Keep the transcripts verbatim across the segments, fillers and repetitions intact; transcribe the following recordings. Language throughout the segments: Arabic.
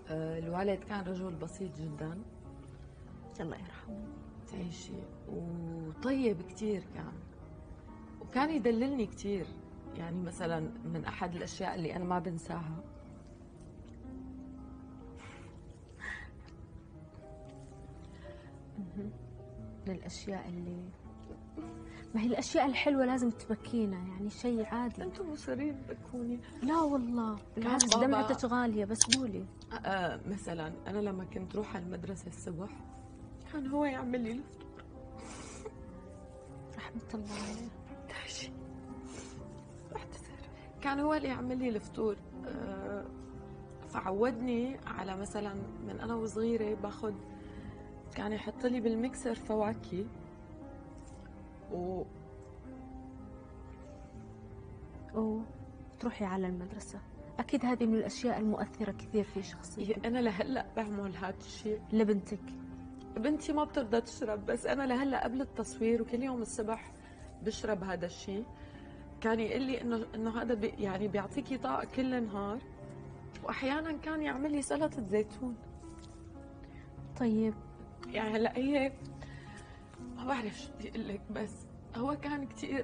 آه، الوالد كان رجل بسيط جدا. الله يرحمه. تعيشي. وطيب كتير كان، وكان يدللني كتير. يعني مثلا من أحد الأشياء اللي أنا ما بنساها، من الأشياء اللي ما هي الأشياء الحلوة لازم تبكينا، يعني شيء عادي. أنتم مصرين تبكوني. لا والله بالعكس، بابا- دمعتك غالية، بس قولي. آه مثلا أنا لما كنت روح على المدرسة الصبح كان هو يعمل لي الفطور. رحمة الله عليه. تعيشي. كان هو اللي يعمل لي الفطور. آه فعودني على مثلا من أنا وصغيرة باخد، كان يحط لي بالميكسر فواكه و أوه، تروحي على المدرسة، أكيد هذه من الأشياء المؤثرة كثير في شخصيتك. أنا لهلا بعمل هذا الشيء لبنتك. بنتي ما بترضى تشرب، بس أنا لهلا قبل التصوير وكل يوم الصبح بشرب هذا الشيء. كان يقول لي إنه إنه هذا بي يعني بيعطيكي طاقة كل النهار، وأحيانا كان يعمل لي سلطة زيتون. طيب يعني هلا هي ما بعرف شو بدي اقول لك، بس هو كان كثير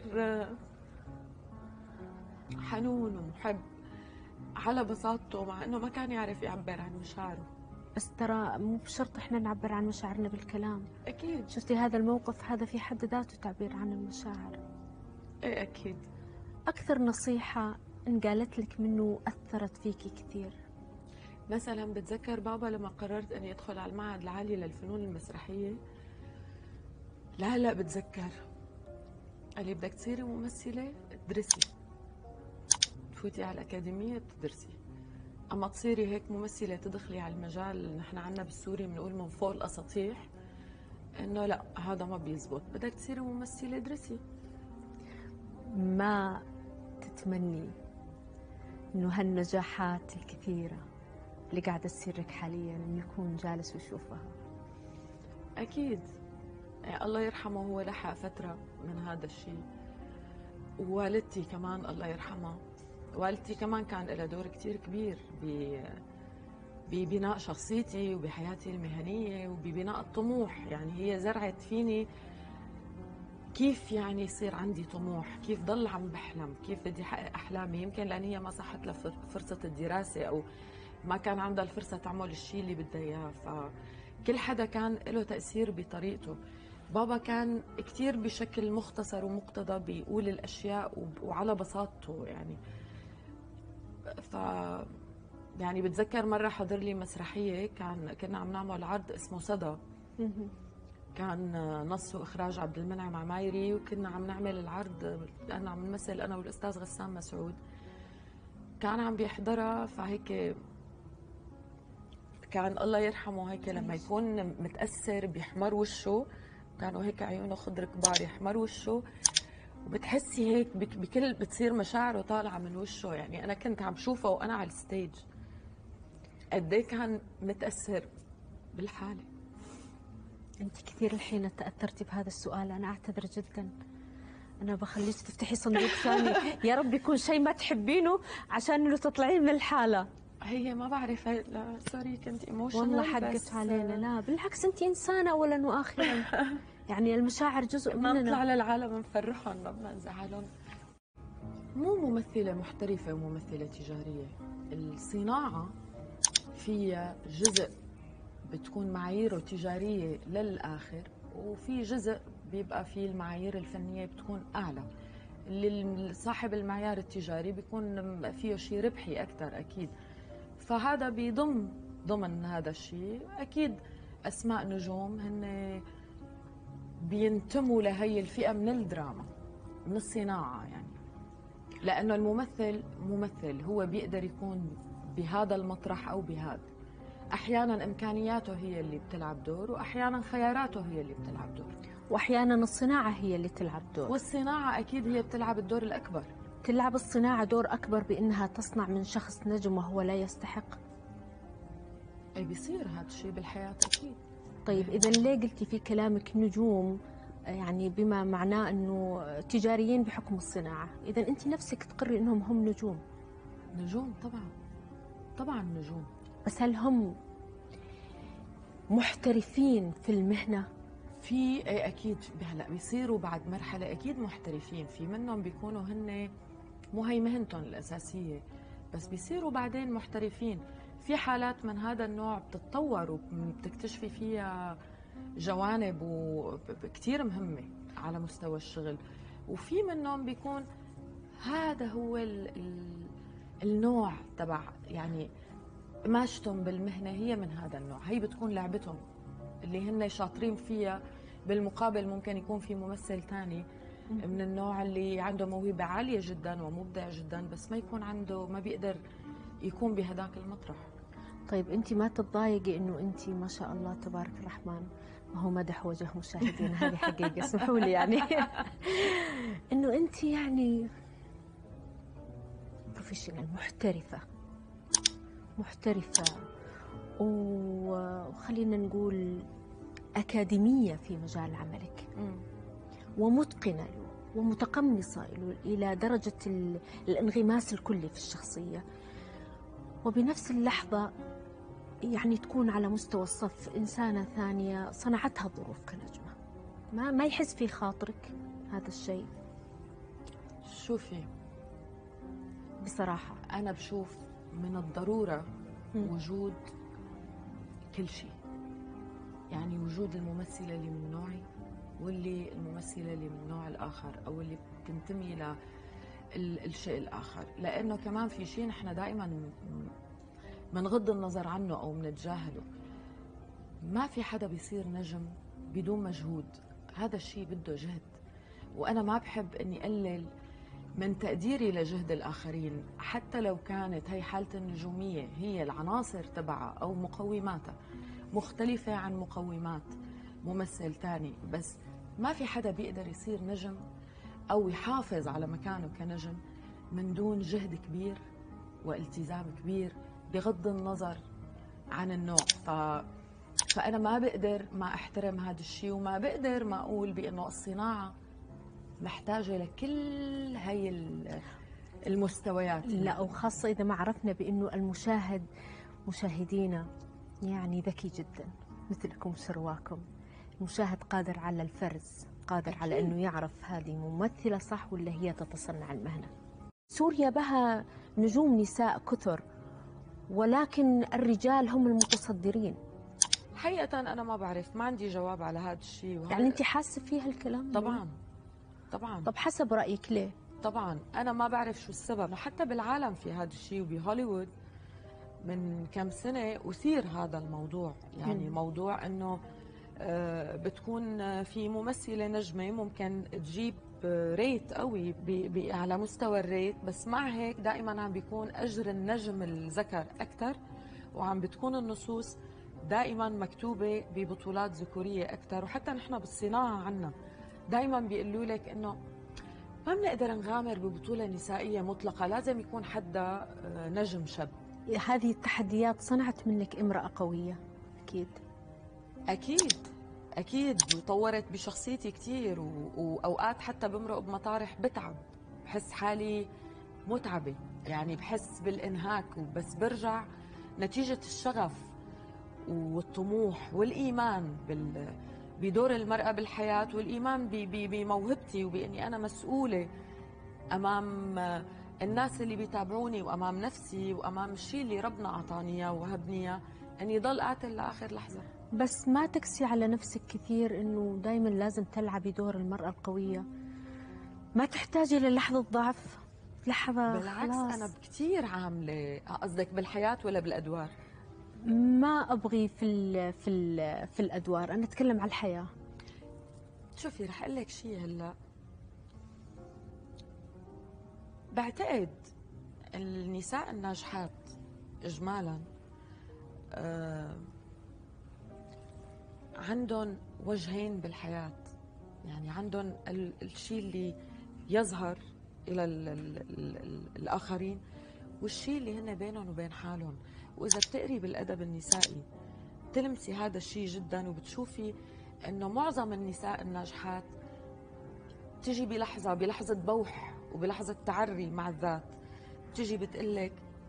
حنون ومحب على بساطته، مع انه ما كان يعرف يعبر عن مشاعره. بس ترى مو بشرط احنا نعبر عن مشاعرنا بالكلام. اكيد. شفتي هذا الموقف، هذا في حد ذاته تعبير عن المشاعر. ايه اكيد. أكثر نصيحة انقالت لك منه أثرت فيكي كثير؟ مثلا بتذكر بابا لما قررت اني ادخل على المعهد العالي للفنون المسرحيه، لا لا بتذكر قال لي بدك تصيري ممثله ادرسي، تفوتي على الاكاديميه تدرسي، اما تصيري هيك ممثله تدخلي على المجال نحن عنا بالسوري بنقول من فوق الاساطيح، انه لا هذا ما بيزبط، بدك تصيري ممثله ادرسي. ما تتمني انه هالنجاحات الكثيرة اللي قاعدة تصير لك حاليا انه يكون جالس ويشوفها؟ اكيد. يعني الله يرحمه هو لحق فتره من هذا الشيء، ووالدتي كمان الله يرحمها، والدتي كمان كان لها دور كتير كبير ب ببناء شخصيتي وبحياتي المهنيه وببناء الطموح. يعني هي زرعت فيني كيف يعني يصير عندي طموح، كيف ضل عم بحلم، كيف بدي احقق احلامي. يمكن لان هي ما صحت لها فرصه الدراسه او ما كان عندها الفرصه تعمل الشيء اللي بدها اياه، فكل حدا كان له تاثير بطريقته. بابا كان كثير بشكل مختصر ومقتضى بيقول الاشياء وعلى بساطته. يعني ف يعني بتذكر مره حضر لي مسرحيه، كان كنا عم نعمل عرض اسمه صدى، كان نص واخراج عبد المنعم عمايري، وكنا عم نعمل العرض انا عم نمثل انا والاستاذ غسان مسعود، كان عم بيحضرها. فهيك كان الله يرحمه هيك لما يكون متاثر بيحمر وشه، كانوا هيك عيونه خضر كبار يحمر وشه، وبتحسي هيك بكل بتصير مشاعره طالعه من وشه. يعني انا كنت عم شوفه وانا على الستيج قد ايه كان متاثر بالحاله. انت كثير الحين تاثرتي بهذا السؤال، انا اعتذر جدا، انا بخليك تفتحي صندوق ثاني. يا رب يكون شيء ما تحبينه عشان انه تطلعين من الحاله. هي ما بعرف، لا سوري كنت ايموشنال والله حقت بس علينا. لا بالعكس، انت انسانه اولا واخيرا. يعني المشاعر جزء ما مننا. نطلع للعالم نفرحهم ما بدنا نزعلهم. مو ممثله محترفه وممثله تجاريه، الصناعه فيها جزء بتكون معاييره تجاريه للاخر، وفي جزء بيبقى فيه المعايير الفنيه بتكون اعلى. اللي صاحب المعيار التجاري بيكون فيه شيء ربحي اكثر اكيد، فهذا بيضم ضمن هذا الشيء اكيد اسماء نجوم هن بينتموا لهي الفئه من الدراما من الصناعه. يعني لانه الممثل ممثل هو بيقدر يكون بهذا المطرح او بهذا، احيانا امكانياته هي اللي بتلعب دور، واحيانا خياراته هي اللي بتلعب دور، واحيانا الصناعه هي اللي تلعب دور. والصناعه اكيد هي بتلعب الدور الاكبر. تلعب الصناعه دور اكبر بانها تصنع من شخص نجم وهو لا يستحق. اي بيصير هذا الشيء بالحياه اكيد. طيب اذا ليه قلتي في كلامك نجوم، يعني بما معناه انه تجاريين بحكم الصناعه، اذا انت نفسك تقري انهم هم نجوم؟ نجوم طبعا، طبعا نجوم. بس هل هم محترفين في المهنة؟ في ايه اكيد هلا بيصيروا بعد مرحله اكيد محترفين، في منهم بيكونوا هن مو هي مهنتهم الاساسيه، بس بيصيروا بعدين محترفين. في حالات من هذا النوع بتتطور وبتكتشفي فيها جوانب كثير مهمه على مستوى الشغل، وفي منهم بيكون هذا هو ال ال النوع تبع يعني ماشتهم بالمهنه هي من هذا النوع، هي بتكون لعبتهم اللي هن شاطرين فيها. بالمقابل ممكن يكون في ممثل ثاني من النوع اللي عنده موهبة عالية جدا ومبدع جدا، بس ما يكون عنده، ما بيقدر يكون بهداك المطرح. طيب انت ما تتضايقي انه انت ما شاء الله تبارك الرحمن، ما هو مدح وجه مشاهدينا، هذه حقيقة اسمحوا لي يعني انه انت يعني بروفيشنال، محترفة محترفة وخلينا نقول أكاديمية في مجال عملك، مم. ومتقنة له ومتقمصة له إلى درجة الانغماس الكلي في الشخصية، وبنفس اللحظة يعني تكون على مستوى الصف إنسانة ثانية صنعتها الظروف كنجمة. ما ما يحس في خاطرك هذا الشيء؟ شوفي بصراحة أنا بشوف من الضرورة م. وجود كل شيء، يعني وجود الممثلة اللي من نوعي واللي الممثلة اللي من النوع الآخر أو اللي بتنتمي للشيء الآخر، لأنه كمان في شيء نحن دائما منغض النظر عنه أو منتجاهله. ما في حدا بيصير نجم بدون مجهود، هذا الشيء بده جهد، وأنا ما بحب أني أقلل من تقديري لجهد الآخرين حتى لو كانت هي حالة النجومية هي العناصر تبعها أو مقوماتها مختلفة عن مقومات ممثل تاني. بس ما في حدا بيقدر يصير نجم أو يحافظ على مكانه كنجم من دون جهد كبير والتزام كبير بغض النظر عن النوع. ف... فأنا ما بقدر ما أحترم هذا الشيء، وما بقدر ما أقول بأنه الصناعة محتاجة لكل هاي المستويات. لا، وخاصة إذا ما عرفنا بأنه المشاهد مشاهدينا يعني ذكي جدا مثلكم شرواكم. المشاهد قادر على الفرز، قادر أكيد على أنه يعرف هذه ممثلة صح ولا هي تتصنع المهنة. سوريا بها نجوم نساء كثر، ولكن الرجال هم المتصدرين. حقيقة أنا ما بعرف، ما عندي جواب على هذا الشيء. وهذا يعني أنت حاسة فيها الكلام؟ طبعا طبعا. طب حسب رأيك ليه؟ طبعا أنا ما بعرف شو السبب، وحتى بالعالم في هذا الشيء، وبهوليوود من كم سنة أثير هذا الموضوع، يعني م. موضوع أنه بتكون في ممثلة نجمة ممكن تجيب ريت قوي بي بي على مستوى الريت، بس مع هيك دائما عم بيكون أجر النجم الذكر أكثر، وعم بتكون النصوص دائما مكتوبة ببطولات ذكورية أكثر. وحتى نحن بالصناعة عنا دائما بيقولوا لك إنه ما بنقدر نغامر ببطولة نسائية مطلقة، لازم يكون حدا نجم شاب. هذه التحديات صنعت منك امرأة قوية أكيد. أكيد أكيد، وطورت بشخصيتي كتير، وأوقات حتى بمرق بمطارح بتعب، بحس حالي متعبة، يعني بحس بالإنهاك، وبس برجع نتيجة الشغف والطموح والإيمان بال بدور المرأة بالحياة، والإيمان بموهبتي وبإني أنا مسؤولة أمام الناس اللي بيتابعوني وأمام نفسي وأمام الشيء اللي ربنا أعطاني إياه وهبني إياه، أني ضل قاتل لآخر لحظة. بس ما تكسي على نفسك كثير إنه دايما لازم تلعبي دور المرأة القوية؟ ما تحتاجي للحظة ضعف، لحظة بالعكس خلاص. أنا كثير عاملة. قصدك بالحياة ولا بالأدوار؟ ما أبغي في ال في ال في الأدوار، أنا أتكلم على الحياة. شوفي رح أقول لك شيء هلا، بعتقد النساء الناجحات إجمالا آه عندهم وجهين بالحياة، يعني عندهم الشيء اللي يظهر إلى ال ال ال ال الآخرين والشيء اللي هن بينهم وبين حالهم. وإذا بتقري بالأدب النسائي تلمسي هذا الشيء جدا، وبتشوفي إنه معظم النساء الناجحات تجي بلحظة بلحظة بوح وبلحظة تعري مع الذات، تجي بتقلك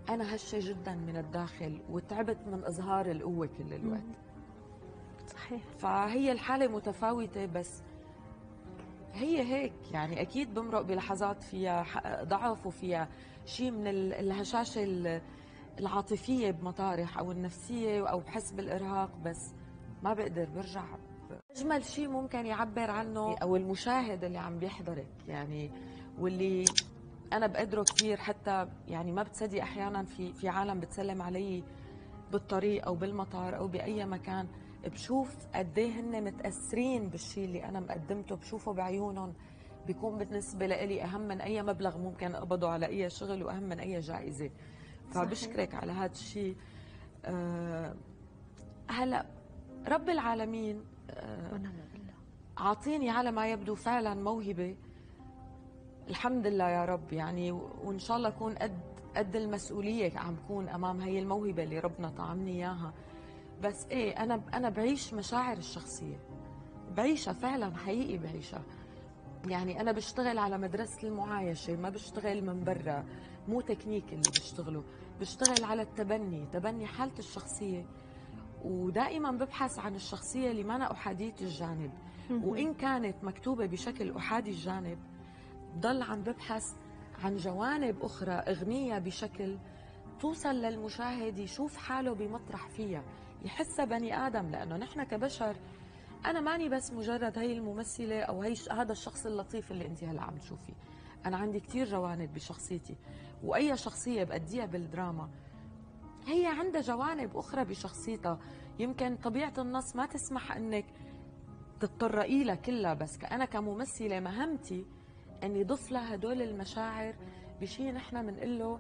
انا هشه جدا من الداخل وتعبت من اظهار القوه كل الوقت. صحيح. فهي الحاله متفاوته، بس هي هيك يعني. اكيد بمرق بلحظات فيها ضعف وفيها شيء من الهشاشه العاطفيه بمطارح او النفسيه او بحس بالارهاق، بس ما بقدر برجع. اجمل شيء ممكن يعبر عنه او المشاهد اللي عم بيحضرك يعني، واللي انا بقدره كثير. حتى يعني ما بتصدق احيانا في في عالم بتسلم علي بالطريق او بالمطار او باي مكان، بشوف قد ايه هن متاثرين بالشيء اللي انا مقدمته، بشوفه بعيونهم بيكون بالنسبه لي اهم من اي مبلغ ممكن اقبضه على اي شغل واهم من اي جائزه. فبشكرك على هذا الشيء. أه هلا رب العالمين أه اعطيني على ما يبدو فعلا موهبه، الحمد لله يا رب يعني، وان شاء الله اكون قد قد المسؤوليه عم كون امام هي الموهبه اللي ربنا طعمني اياها. بس ايه، انا انا بعيش مشاعر الشخصيه، بعيشها فعلا حقيقي بعيشها. يعني انا بشتغل على مدرسه المعايشه، ما بشتغل من برا، مو تكنيك اللي بشتغله، بشتغل على التبني، تبني حالة الشخصية. ودائما ببحث عن الشخصية اللي ما أحادية الجانب، وإن كانت مكتوبة بشكل أحادي الجانب ضل عم ببحث عن جوانب أخرى أغنية بشكل توصل للمشاهد يشوف حاله بمطرح فيها، يحسها بني آدم. لأنه نحن كبشر، أنا ماني بس مجرد هي الممثلة أو هي هذا الشخص اللطيف اللي أنت هلا عم تشوفيه. أنا عندي كتير جوانب بشخصيتي، وأي شخصية بأديها بالدراما هي عندها جوانب أخرى بشخصيتها، يمكن طبيعة النص ما تسمح أنك تتطرقي لها كلها، بس أنا كممثلة مهمتي أني ضف لها هدول المشاعر بشيء نحن بنقول له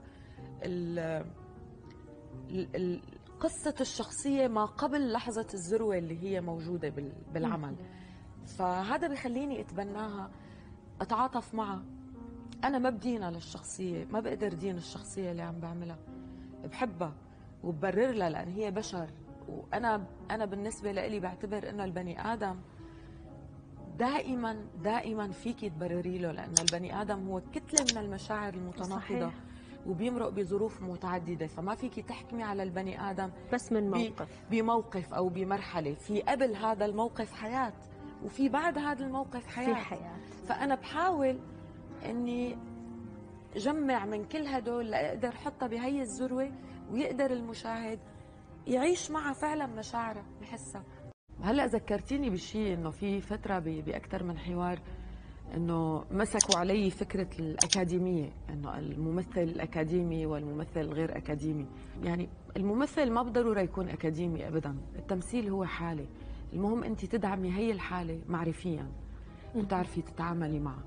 قصة الشخصية ما قبل لحظة الذروة اللي هي موجودة بالعمل. فهذا بخليني أتبناها، أتعاطف معها. أنا ما بدينها للشخصية، ما بقدر دين الشخصية اللي عم بعملها، بحبها وببرر لها لأن هي بشر. وأنا أنا بالنسبة لي بعتبر إنه البني آدم دائما دائما فيكي تبرري له، لأن البني آدم هو كتلة من المشاعر المتناقضة وبيمرق بظروف متعددة، فما فيكي تحكمي على البني آدم بس من موقف بموقف أو بمرحلة. في قبل هذا الموقف حياة، وفي بعد هذا الموقف حياة. في حياة. فأنا بحاول إني جمع من كل هدول لأقدر حطها بهي الذروة، ويقدر المشاهد يعيش معها فعلا مشاعرها يحسها. هلا ذكرتيني بشيء، انه في فتره باكثر من حوار انه مسكوا علي فكره الاكاديميه، انه الممثل الاكاديمي والممثل الغير اكاديمي. يعني الممثل ما بالضروره يكون اكاديمي ابدا، التمثيل هو حاله، المهم انت تدعمي هي الحاله معرفيا وتعرفي تتعاملي معها.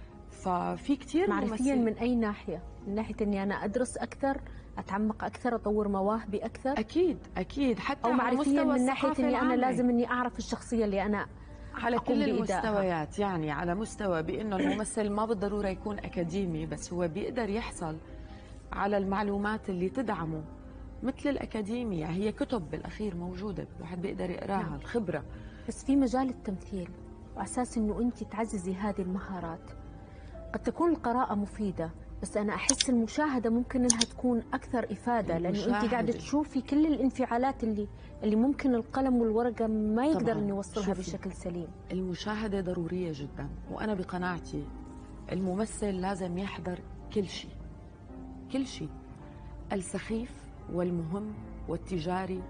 ففي كثير معرفيا من اي ناحيه؟ من ناحيه اني انا ادرس اكثر، اتعمق اكثر، اطور مواهبي اكثر؟ اكيد اكيد. حتى او معرفيا من ناحيه اني العامة. انا لازم اني اعرف الشخصيه اللي انا على كل المستويات. يعني على مستوى بانه الممثل ما بالضروره يكون اكاديمي، بس هو بيقدر يحصل على المعلومات اللي تدعمه مثل الاكاديميه. هي كتب بالاخير موجوده، الواحد بيقدر يقراها. نعم. الخبره. بس في مجال التمثيل، واساس انه انت تعززي هذه المهارات، قد تكون القراءة مفيدة، بس أنا أحس المشاهدة ممكن أنها تكون أكثر إفادة، لأنه أنت قاعدة تشوفي كل الانفعالات اللي اللي ممكن القلم والورقة ما يقدر أن يوصلها بشكل سليم. المشاهدة ضرورية جدا، وأنا بقناعتي الممثل لازم يحضر كل شيء، كل شيء، السخيف والمهم والتجاري،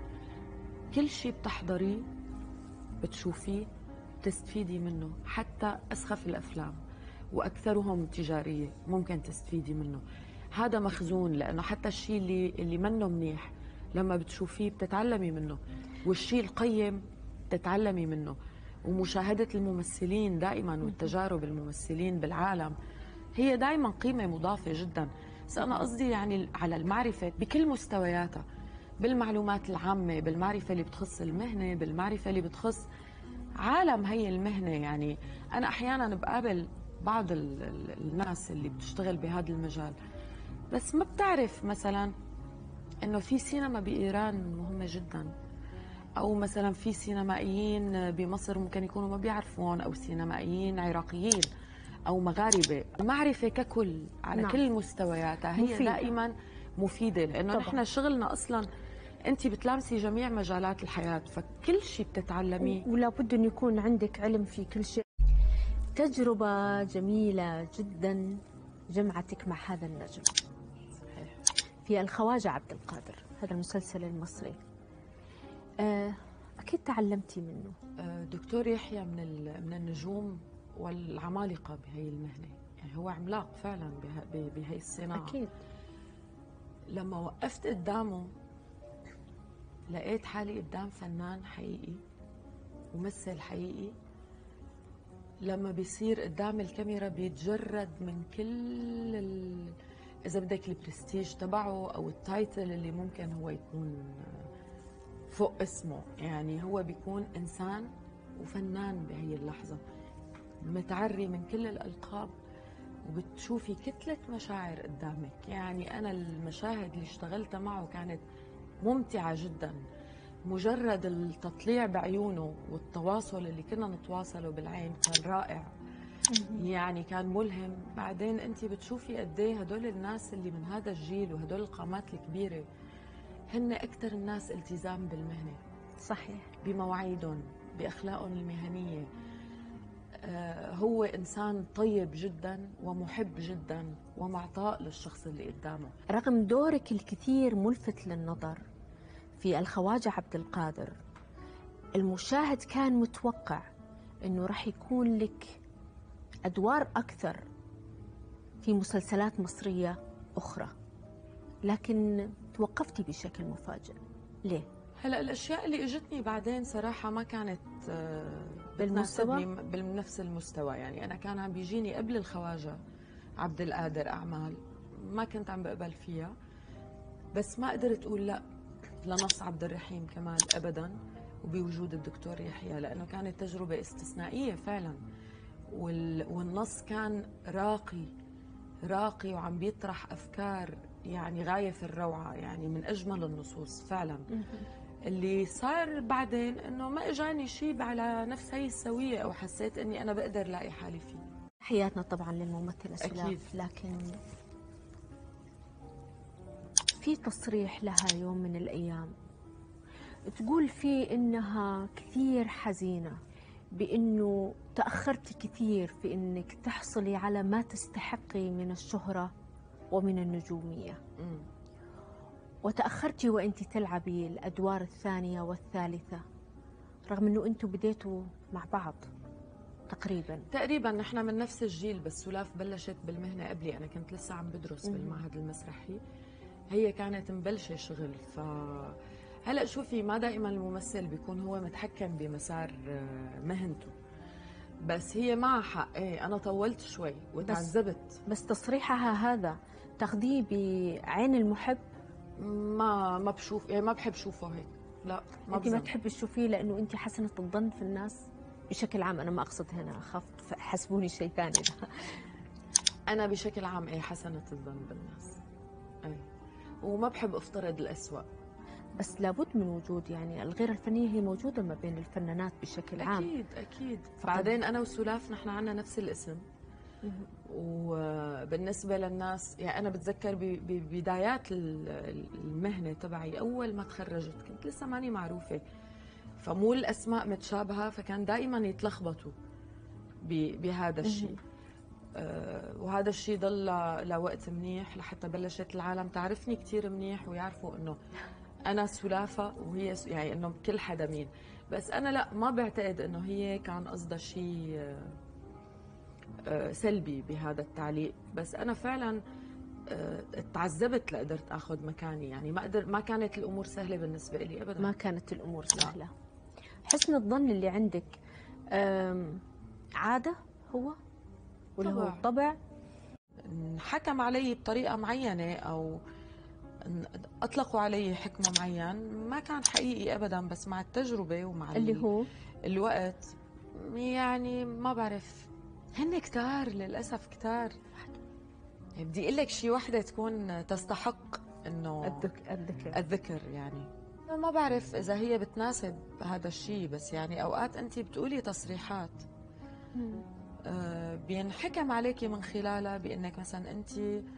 كل شيء بتحضريه بتشوفيه بتستفيدي منه. حتى أسخف الأفلام واكثرهم تجاريه ممكن تستفيدي منه. هذا مخزون، لانه حتى الشيء اللي اللي منه منيح لما بتشوفيه بتتعلمي منه، والشيء القيم بتتعلمي منه. ومشاهده الممثلين دائما والتجارب الممثلين بالعالم هي دائما قيمه مضافه جدا. بس انا قصدي يعني على المعرفه بكل مستوياتها، بالمعلومات العامه، بالمعرفه اللي بتخص المهنه، بالمعرفه اللي بتخص عالم هي المهنه. يعني انا احيانا بقابل بعض الناس اللي بتشتغل بهذا المجال بس ما بتعرف مثلا انه في سينما بايران مهمه جدا، او مثلا في سينمائيين بمصر ممكن يكونوا ما بيعرفون، او سينمائيين عراقيين او مغاربه. المعرفه ككل على نعم. كل مستوياتها هي مفيدة. دائما مفيده، لانه طبعاً. نحن شغلنا اصلا انت بتلامسي جميع مجالات الحياه، فكل شيء بتتعلميه. ولا بد أن يكون عندك علم في كل شيء. تجربة جميلة جدا جمعتك مع هذا النجم. صحيح. في الخواجة عبد القادر، هذا المسلسل المصري، آه، أكيد تعلمتي منه. آه، دكتور يحيى من ال- من النجوم والعمالقه بهي المهنه، يعني هو عملاق فعلا بها- ب- بهي الصناعه. أكيد. لما وقفت قدامه لقيت حالي قدام فنان حقيقي، ممثل حقيقي. لما بيصير قدام الكاميرا بيتجرد من كل ال... إذا بدك البرستيج تبعه أو التايتل اللي ممكن هو يكون فوق اسمه، يعني هو بيكون إنسان وفنان بهي اللحظة، متعري من كل الألقاب، وبتشوفي كتلة مشاعر قدامك. يعني أنا المشاهد اللي اشتغلتها معه كانت ممتعة جدا، مجرد التطليع بعيونه والتواصل اللي كنا نتواصله بالعين كان رائع، يعني كان ملهم. بعدين انت بتشوفي قد ايه هدول الناس اللي من هذا الجيل وهدول القامات الكبيره هن اكثر الناس التزام بالمهنه. صحيح. بمواعيدهم، باخلاقهم المهنيه. آه هو انسان طيب جدا ومحب جدا ومعطاء للشخص اللي قدامه. رغم دورك الكثير ملفت للنظر في الخواجة عبد القادر، المشاهد كان متوقع أنه راح يكون لك أدوار أكثر في مسلسلات مصرية أخرى، لكن توقفتي بشكل مفاجئ. ليه؟ هلا الاشياء اللي اجتني بعدين صراحه ما كانت آه، بالمستوى؟ بتناسبني بنفس المستوى. يعني انا كان عم بيجيني قبل الخواجه عبد القادر اعمال ما كنت عم بقبل فيها، بس ما قدرت اقول لا لنص عبد الرحيم كمال ابدا، وبوجود الدكتور يحيى، لانه كانت تجربه استثنائيه فعلا. وال... والنص كان راقي راقي وعم بيطرح افكار يعني غايه في الروعه، يعني من اجمل النصوص فعلا. اللي صار بعدين انه ما اجاني شيء على نفس هي السويه، او حسيت اني انا بقدر لاقي حالي فيه. حياتنا طبعا للممثلة سلاف. أكيد. لكن في تصريح لها يوم من الأيام تقول فيه إنها كثير حزينة بأنه تأخرتي كثير في أنك تحصلي على ما تستحقي من الشهرة ومن النجومية. مم. وتأخرتي وأنت تلعبي الأدوار الثانية والثالثة، رغم أنه أنتوا بديتوا مع بعض تقريبا. تقريبا نحن من نفس الجيل، بس سلاف بلشت بالمهنه قبلي، انا كنت لسه عم بدرس مم. بالمعهد المسرحي، هي كانت مبلشه شغل. ف هلا شوفي، ما دائما الممثل بيكون هو متحكم بمسار آه، مهنته، بس هي معها حق. ايه انا طولت شوي وتعذبت. بس تصريحها هذا تاخذيه بعين المحب؟ ما ما بشوف، يعني ما بحب شوفه هيك، لا ما انت ما بزن. تحبي تشوفيه لانه انت حسنه الظن في الناس بشكل عام. انا ما اقصد هنا، اخاف حسبوني شيء ثاني. انا بشكل عام ايه حسنة الظن بالناس، ايه، وما بحب افترض الأسوأ. بس لابد من وجود، يعني الغيرة الفنية هي موجودة ما بين الفنانات بشكل عام. اكيد اكيد. بعدين انا وسلاف نحن عنا نفس الاسم، وبالنسبه للناس يعني انا بتذكر ب- ببدايات ال- المهنه تبعي اول ما تخرجت كنت لسه ماني معروفه، فمو الاسماء متشابهه، فكان دائما يتلخبطوا ب- بهذا الشيء. آه، وهذا الشيء ضل ل- لوقت منيح لحتى بلشت العالم تعرفني كثير منيح ويعرفوا انه انا سلافه وهي س- يعني انه كل حدا مين. بس انا لا، ما بعتقد انه هي كان قصدها شيء آه، آه، سلبي بهذا التعليق، بس انا فعلا آه، تعذبت لقدرت اخذ مكاني. يعني ما قدر ما كانت الامور سهله بالنسبه لي ابدا. ما كانت الامور سهله. حسن الظن اللي عندك أم، عاده هو ولا هو طبع. طبع؟ حكم علي بطريقه معينه او اطلقوا علي حكم معين ما كان حقيقي ابدا، بس مع التجربه ومع اللي هو الوقت يعني ما بعرف، هن كتار للاسف كتار. يعني بدي اقول لك شي وحده تكون تستحق انه الذك- الذكر. الذكر، يعني ما بعرف اذا هي بتناسب هذا الشيء، بس يعني اوقات انت بتقولي تصريحات آه بينحكم عليكي من خلالها بانك مثلا انت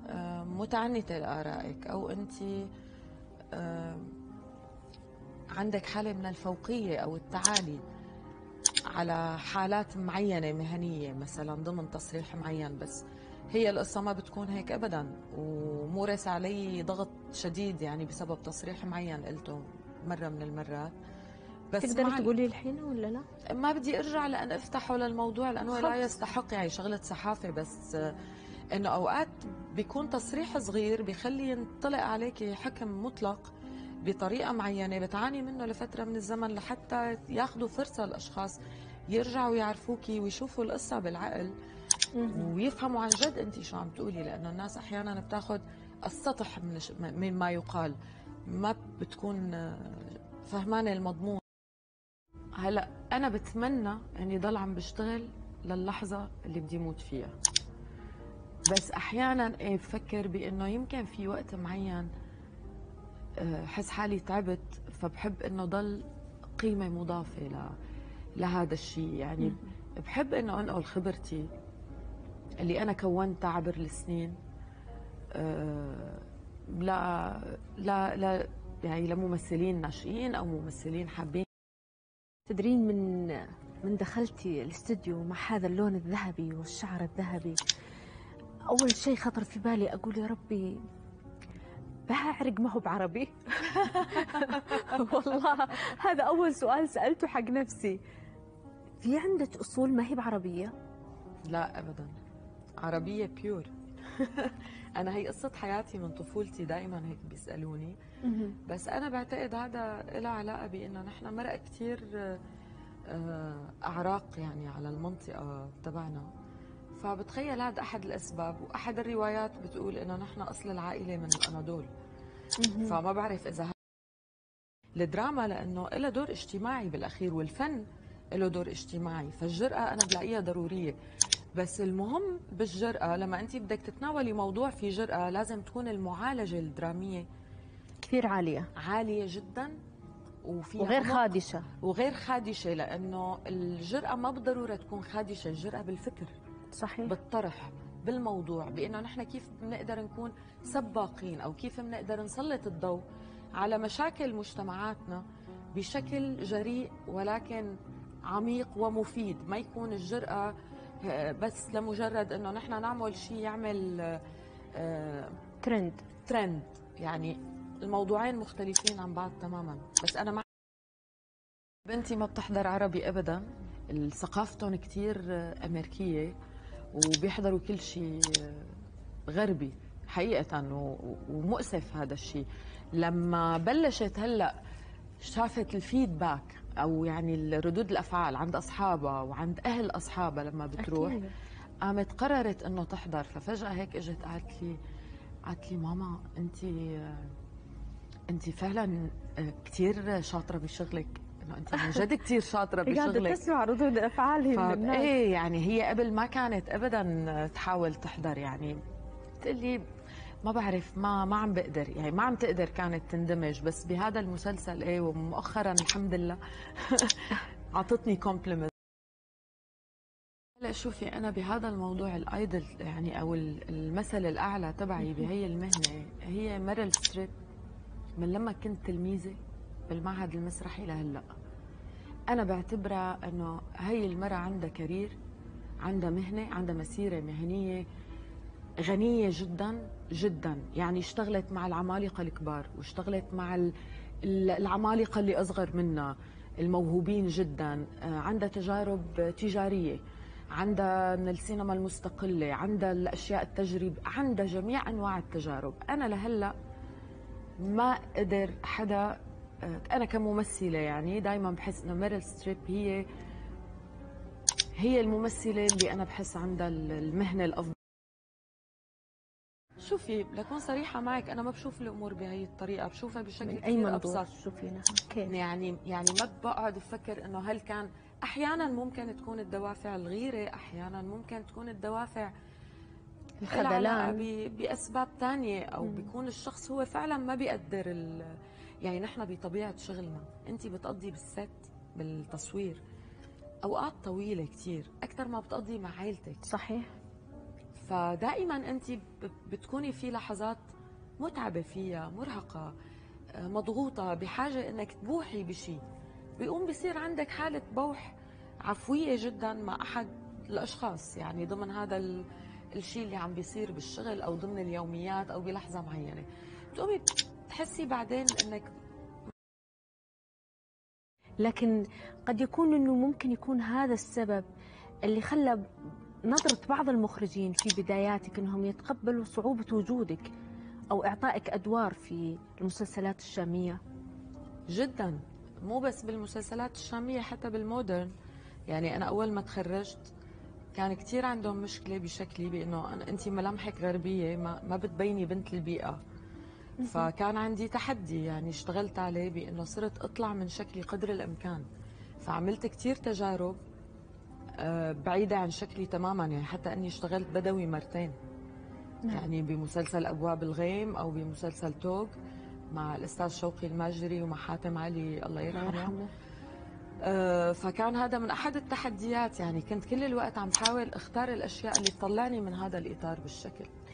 آه، متعنتة لآرائك، أو أنت آه، عندك حالة من الفوقية أو التعالي على حالات معينة مهنية مثلا ضمن تصريح معين، بس هي القصة ما بتكون هيك أبدا، ومورس علي ضغط شديد يعني بسبب تصريح معين قلته مرة من المرات. بس تقدري مع تقولي الحين ولا لا؟ ما بدي ارجع لان افتحه للموضوع لانه لا خلص. يستحق، يعني شغله صحافه، بس آه، انه اوقات بيكون تصريح صغير بيخلي ينطلق عليك حكم مطلق بطريقه معينه بتعاني منه لفتره من الزمن، لحتى ياخذوا فرصه الاشخاص يرجعوا يعرفوكي ويشوفوا القصه بالعقل ويفهموا عن جد انت شو عم تقولي، لانه الناس احيانا بتاخذ السطح من من ما يقال، ما بتكون آه، فهمانه المضمون. هلا انا بتمنى اني ضل عم بشتغل للحظه اللي بدي موت فيها، بس احيانا ايه بفكر بانه يمكن في وقت معين آه، حس حالي تعبت، فبحب انه ضل قيمه مضافه ل... لهذا الشيء، يعني بحب انه انقل خبرتي اللي انا كونتها عبر السنين آه، لا لا لا يعني لممثلين ناشئين او ممثلين حابين. تدرين من من دخلتي الاستوديو مع هذا اللون الذهبي والشعر الذهبي، أول شيء خطر في بالي أقول يا ربي بعرق ما هو بعربي. والله هذا أول سؤال سألته حق نفسي. في عندك أصول ما هي بعربية؟ لا ابدا، عربيه بيور. انا هي قصه حياتي من طفولتي، دائما هيك بيسالوني، بس انا بعتقد هذا له علاقه بانه نحن مرق كثير اعراق يعني على المنطقه تبعنا، فبتخيل هذا احد الاسباب، واحد الروايات بتقول انه نحن اصل العائله من الاناضول. فما بعرف اذا هذا الدراما لانه لها دور اجتماعي بالاخير، والفن له دور اجتماعي، فالجرأة انا بلاقيها ضروريه. بس المهم بالجرأة لما انت بدك تتناولي موضوع في جرأة لازم تكون المعالجه الدراميه كثير عالية عاليه جدا، وفي وغير خادشة. وغير خادشه، لانه الجرأة ما بالضروره تكون خادشه، الجرأة بالفكر، صحيح، بالطرح، بالموضوع، بانه نحن كيف بنقدر نكون سباقين او كيف بنقدر نسلط الضوء على مشاكل مجتمعاتنا بشكل جريء ولكن عميق ومفيد، ما يكون الجرأة بس لمجرد انه نحن نعمل شيء يعمل آه ترند ترند، يعني الموضوعين مختلفين عن بعض تماما. بس انا مع بنتي ما بتحضر عربي ابدا، ثقافتهم كثير امريكيه وبيحضروا كل شيء غربي حقيقه، ومؤسف هذا الشيء. لما بلشت هلا شافت الفيدباك او يعني ردود الافعال عند اصحابها وعند اهل اصحابها لما بتروح أكيد. قامت قررت انه تحضر، ففجاه هيك اجت قالت لي قالت لي ماما انت انت فعلا كثير شاطره بشغلك، انه انت عن جد كثير شاطره بشغلك. قاعده تسمع ردود افعالهم من الناس. ايه يعني هي قبل ما كانت ابدا تحاول تحضر، يعني تقول لي ما بعرف ما ما عم بقدر، يعني ما عم تقدر كانت تندمج، بس بهذا المسلسل ايه ومؤخرا الحمد لله اعطتني كومبلمنت. هلا شوفي انا بهذا الموضوع الايدل يعني او المثل الاعلى تبعي بهي المهنه هي ميريل ستريب، من لما كنت تلميذه بالمعهد المسرحي لهلا. انا بعتبرها انه هي المرأة عندها كارير، عندها مهنه، عندها مسيره مهنيه غنيه جدا جدا، يعني اشتغلت مع العمالقه الكبار واشتغلت مع العمالقه اللي اصغر منها الموهوبين جدا، عندها تجارب تجاريه، عندها من السينما المستقله، عندها الاشياء التجريب، عندها جميع انواع التجارب. انا لهلا ما قدر حدا، انا كممثله يعني دائما بحس انه ميريل ستريب هي هي الممثله اللي انا بحس عندها المهنه الافضل. شوفي لكون صريحه معك، انا ما بشوف الامور بهي الطريقه، بشوفها بشكل كثير ابسط. شوفينها كيف؟ يعني يعني ما بقعد افكر انه هل كان احيانا ممكن تكون الدوافع الغيره، احيانا ممكن تكون الدوافع الخذلان باسباب ثانيه، او مم. بيكون الشخص هو فعلا ما بيقدر ال... يعني نحن بطبيعه شغلنا انت بتقضي بالست بالتصوير اوقات طويله كثير اكثر ما بتقضي مع عائلتك. صحيح. فدائما انت ب- بتكوني في لحظات متعبه فيها، مرهقه، آه، مضغوطه، بحاجه انك تبوحي بشيء. بيقوم بيصير عندك حاله بوح عفويه جدا مع احد الاشخاص، يعني ضمن هذا ال- الشيء اللي عم بيصير بالشغل او ضمن اليوميات او بلحظه معينه، بتقومي تحسي بعدين انك. لكن قد يكون أنه ممكن يكون هذا السبب اللي خلى نظرة بعض المخرجين في بداياتك أنهم يتقبلوا صعوبة وجودك أو إعطائك أدوار في المسلسلات الشامية. جدا، مو بس بالمسلسلات الشامية، حتى بالمودرن. يعني أنا أول ما تخرجت كان كتير عندهم مشكلة بشكلي، بأنه أنا- أنت ملامحك غربية، ما, ما بتبيني بنت البيئة. فكان عندي تحدي يعني اشتغلت عليه، بأنه صرت أطلع من شكلي قدر الإمكان. فعملت كتير تجارب آه، بعيدة عن شكلي تماما، يعني حتى أني اشتغلت بدوي مرتين. نعم. يعني بمسلسل أبواب الغيم أو بمسلسل توق مع الأستاذ شوقي الماجري ومع حاتم علي الله الله يرحمه. يرحمه. آه، فكان هذا من أحد التحديات، يعني كنت كل الوقت عم حاول اختار الأشياء اللي تطلعني من هذا الإطار بالشكل.